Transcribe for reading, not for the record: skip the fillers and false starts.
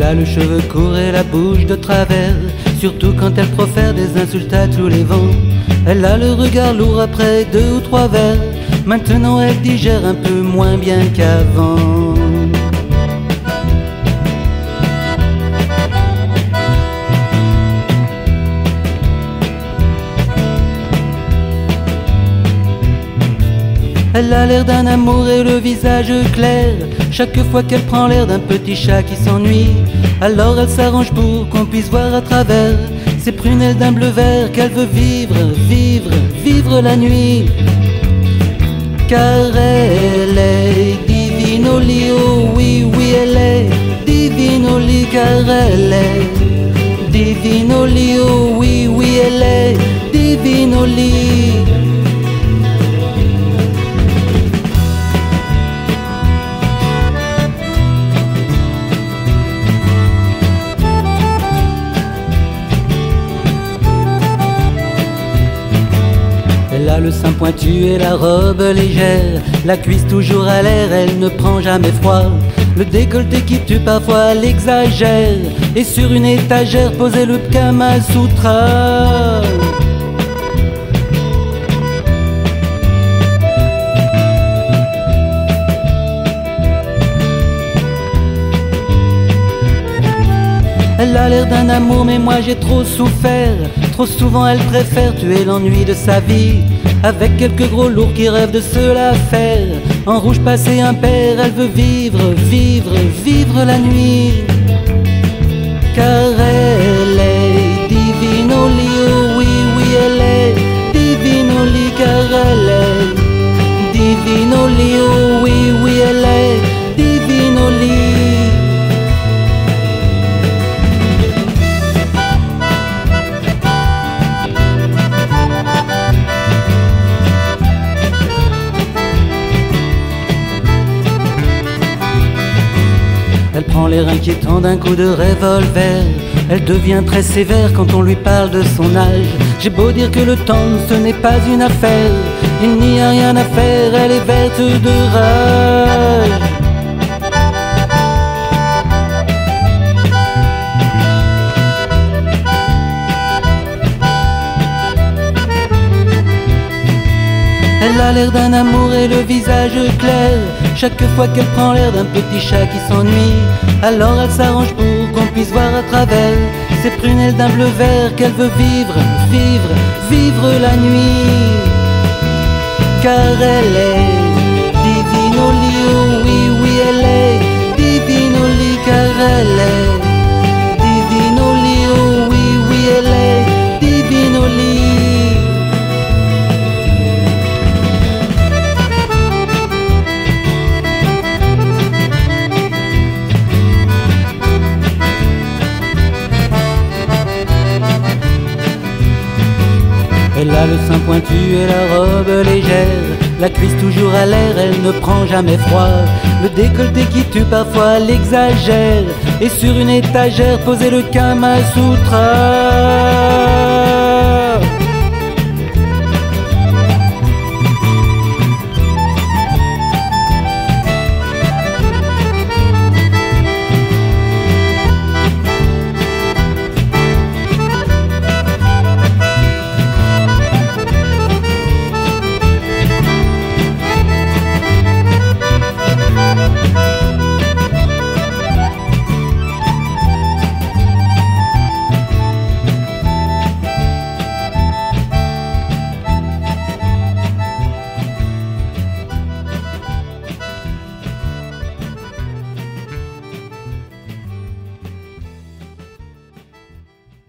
a le cheveu court et la bouche de travers, surtout quand elle profère des insultes à tous les vents. Elle a le regard lourd après 2 ou 3 verres, maintenant elle digère un peu moins bien qu'avant. Elle a l'air d'un amour et le visage clair, chaque fois qu'elle prend l'air d'un petit chat qui s'ennuie. Alors elle s'arrange pour qu'on puisse voir à travers ses prunelles d'un bleu vert qu'elle veut vivre, vivre, vivre la nuit. Car elle est divine au lit, oh oui, oui elle est divine au lit. Car elle est divine au lit, oh oui, oui elle est divine au lit. Elle a le sein pointu et la robe légère, la cuisse toujours à l'air, elle ne prend jamais froid. Le décolleté qui tue parfois l'exagère, et sur une étagère posé le Kama Sutra. Elle a l'air d'un amour mais moi j'ai trop souffert. Trop souvent elle préfère tuer l'ennui de sa vie avec quelques gros lourds qui rêvent de se la faire. En rouge passé impair, elle veut vivre, vivre, vivre la nuit. Car elle est divine au lit, oh oui, oui elle est divine au lit. Car elle est divine au lit, oh oui, oui elle est divine au lit. Elle prend l'air inquiétant d'un coup de revolver. Elle devient très sévère quand on lui parle de son âge. J'ai beau dire que le temps ce n'est pas une affaire, il n'y a rien à faire, elle est verte de rage. Elle a l'air d'un amour et le visage clair, chaque fois qu'elle prend l'air d'un petit chat qui s'ennuie. Alors elle s'arrange pour qu'on puisse voir à travers ses prunelles d'un bleu vert qu'elle veut vivre, vivre, vivre la nuit. Car elle est divine au lit, oh oui, oui elle est divine au lit. Car elle est divine au lit, oh oui, oui elle est divine au lit. Elle a le sein pointu et la robe légère, la cuisse toujours à l'air, elle ne prend jamais froid. Le décolleté qui tue parfois l'exagère, et sur une étagère posé le Kama Sutra.